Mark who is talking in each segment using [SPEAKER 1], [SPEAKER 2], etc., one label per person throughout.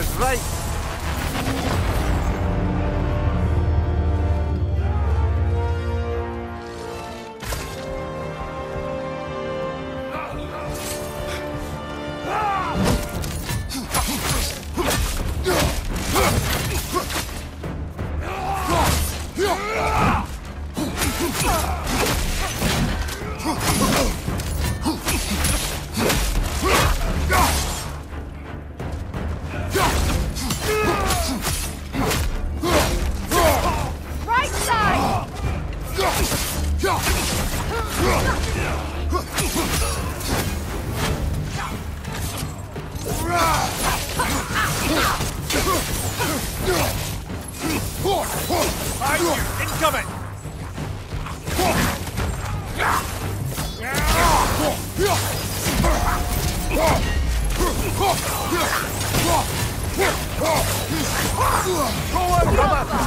[SPEAKER 1] was right. Incoming! Go on, brother!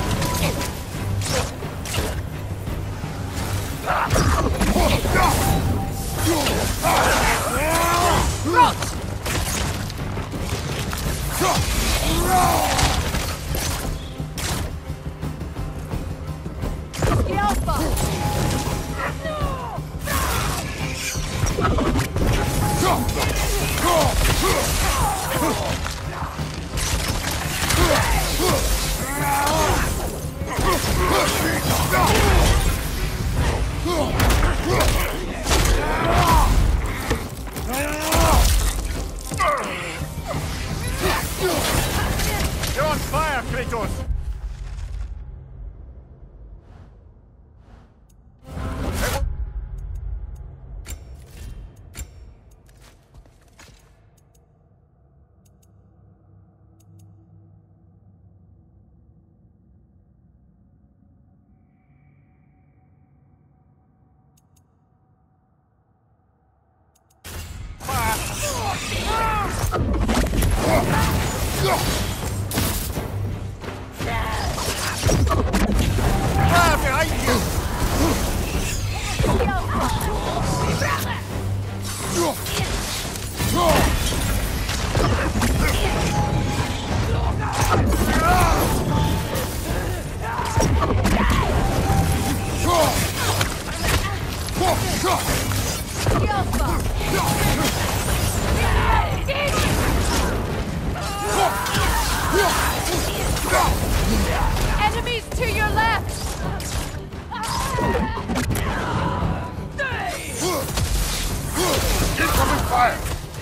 [SPEAKER 1] You're on fire, Kratos! Behind you!
[SPEAKER 2] Enemies to your left!
[SPEAKER 1] Incoming fire!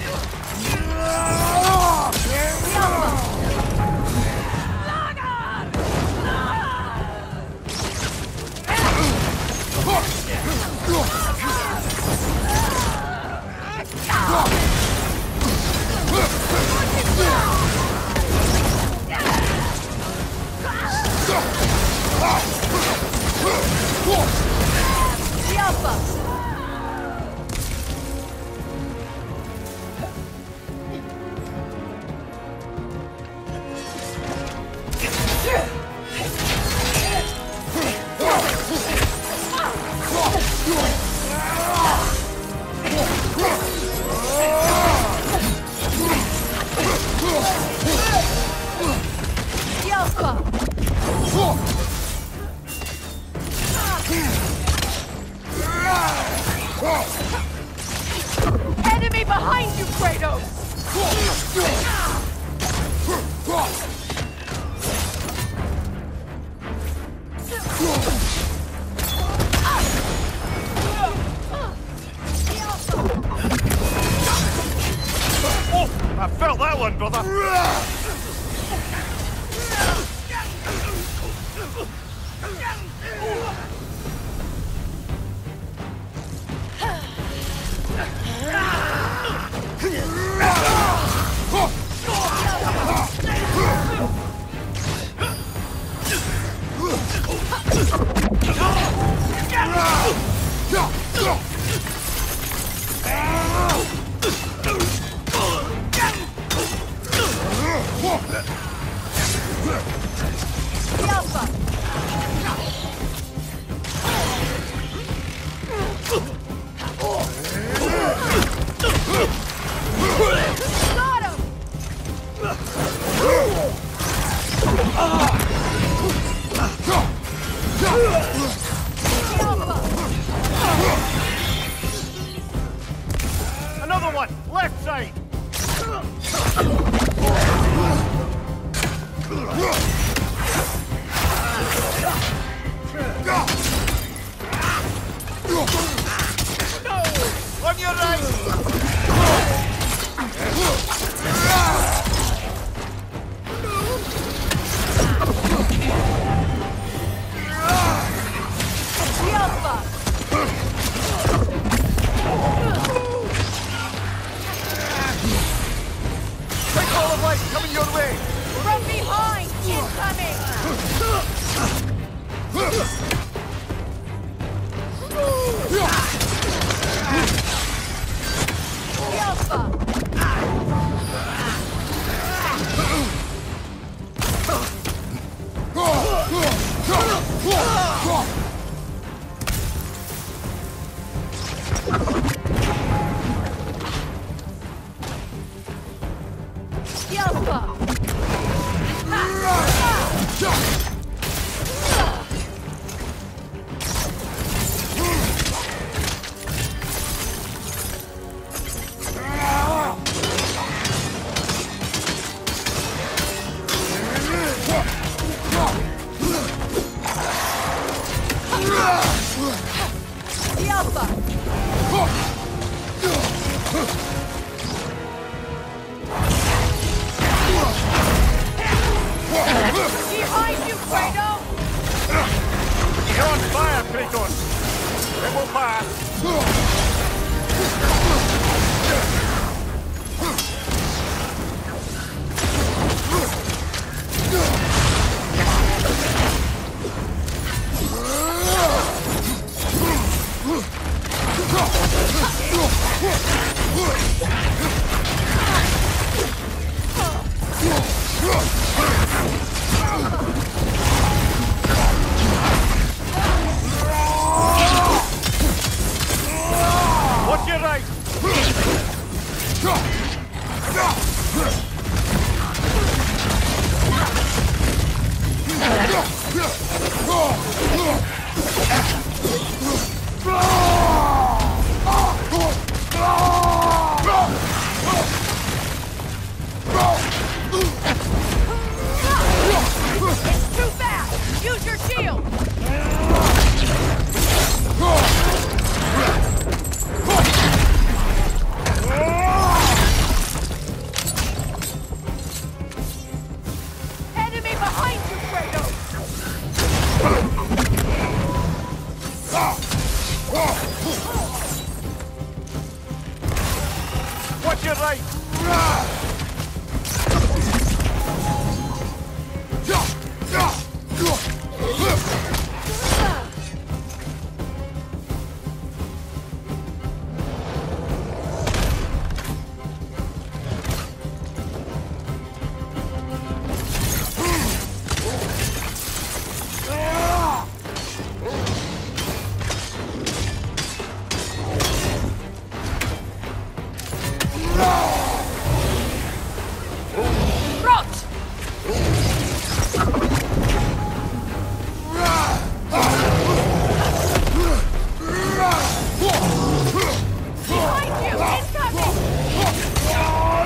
[SPEAKER 2] Enemy behind you, Kratos!
[SPEAKER 1] Oh, I felt that one, brother! Another one! Left side! On your right! Take all of light coming your way!
[SPEAKER 2] From behind! Incoming! Alpha! Behind you, Kratos!
[SPEAKER 1] You're on fire, Kratos! It will pass! Watch your right!
[SPEAKER 2] It's too fast! Use your shield! Enemy behind you, Kratos!
[SPEAKER 1] Watch your right!
[SPEAKER 2] Roach! Behind you! Incoming!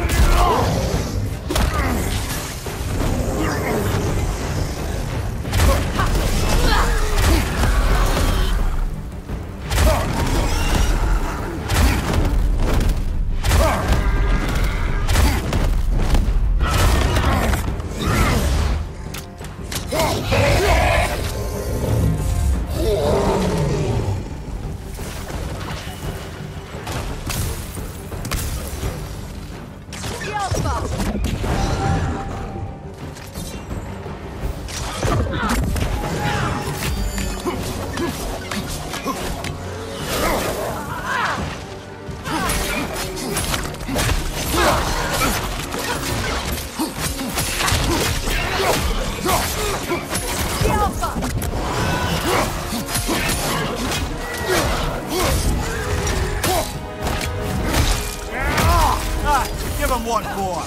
[SPEAKER 1] Give him one more!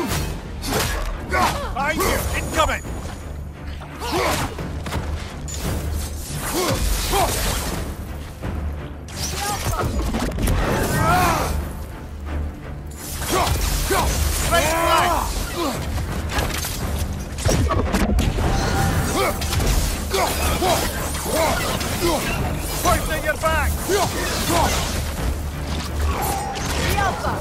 [SPEAKER 1] Behind you! Incoming! Pointing your back!
[SPEAKER 2] The Alpha!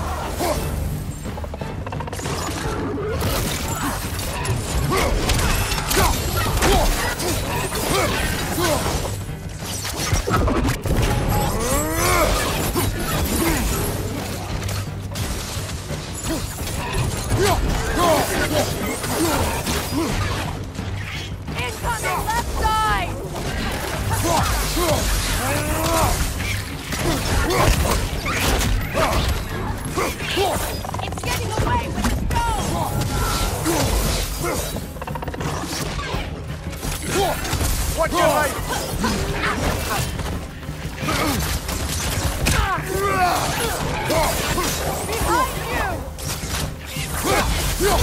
[SPEAKER 2] Incoming left side! It's getting away with the stone!
[SPEAKER 1] Watch your right!
[SPEAKER 2] Behind you!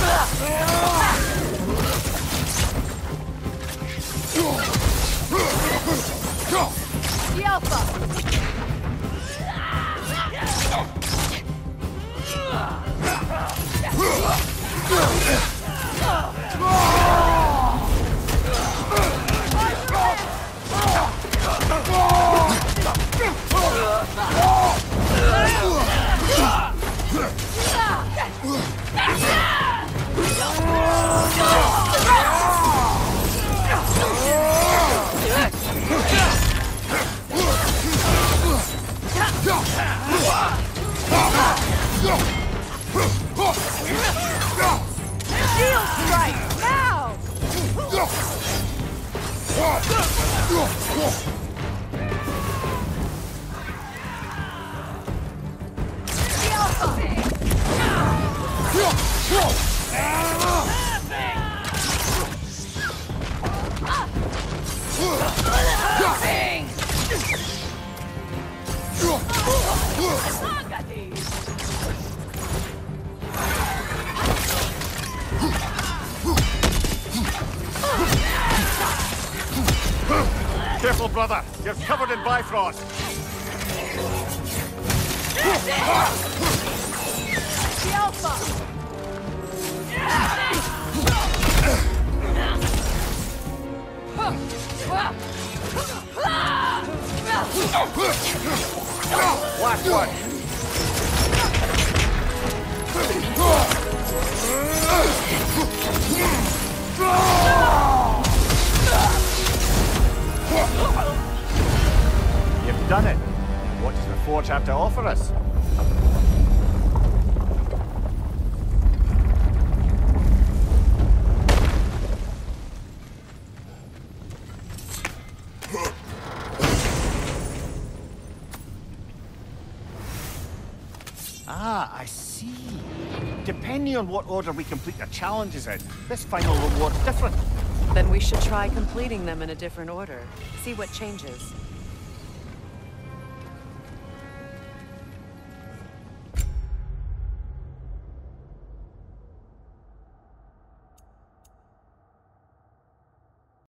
[SPEAKER 2] The Alpha! Shield strike! Now! The Alpha!
[SPEAKER 1] Careful, brother! You're covered in Bifrost!
[SPEAKER 2] The Alpha!
[SPEAKER 1] Last one! You've done it! What does the Forge have to offer us? Ah, I see. Depending on what order we complete the challenges in, this final reward's different.
[SPEAKER 3] Then we should try completing them in a different order. See what changes.